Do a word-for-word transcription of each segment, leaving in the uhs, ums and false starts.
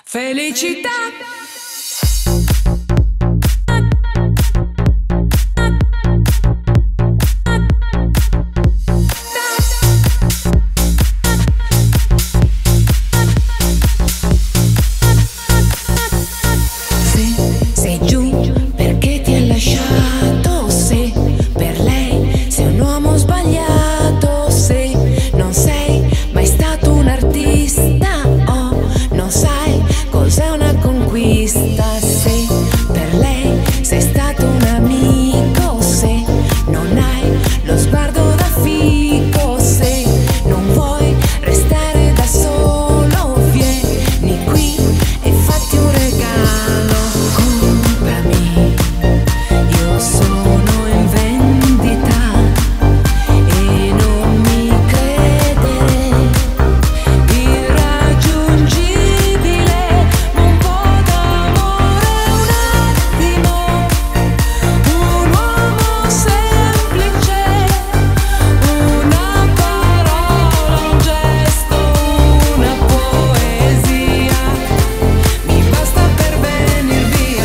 Felicità. Sei giù perché ti ha lasciato, se per lei sei un uomo sbagliato, se non sei mai stato un artista o non sai cos'è una conquista, se per lei sei stato un amico, se non hai lo sguardo da fico, se non vuoi restare da solo, vieni qui e fatti un regalo. Comprami, io sono in vendita e non mi credere, irraggiungibile, ma un po' d'amore, un attimo, un uomo semplice, una parola, un gesto, una poesia, mi basta per venir via.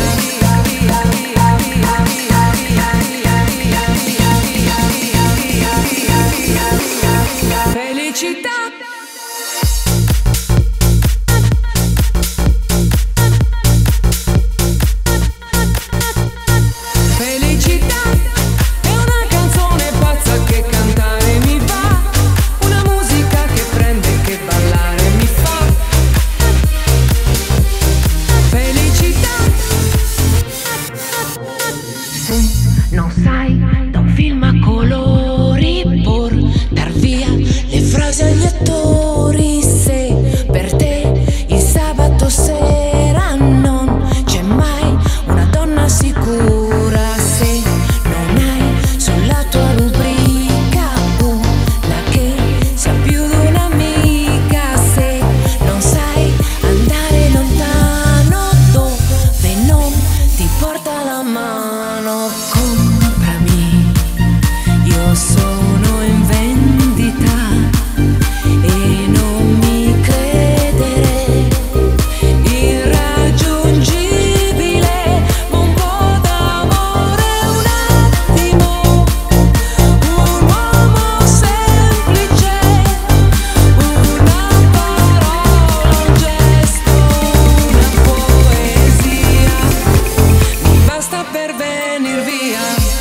Felicità. Felicità è una canzone pazza che cantare mi va, una musica che prende e che ballare mi fa. Felicità. Se non sai da un film a colori portar via le frasi agli attori, se per te il sabato sera non c'è mai una donna sicura, se non hai sulla tua rubrica una che sia più di un'amica, se non sai andare lontano dove non ti porta la mano. Comprami, io sono in vendita e non mi credere, irraggiungibile, ma un po' d'amore, un attimo, un uomo semplice, una parola, un gesto, una poesia, Mi basta per venir via.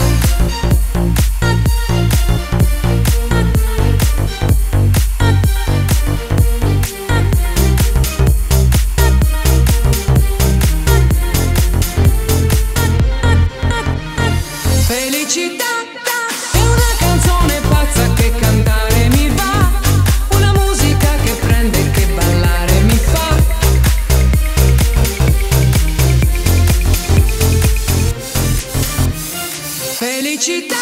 Felicità è una canzone pazza che cantare mi va, una musica che prende e che ballare mi fa. Felicità.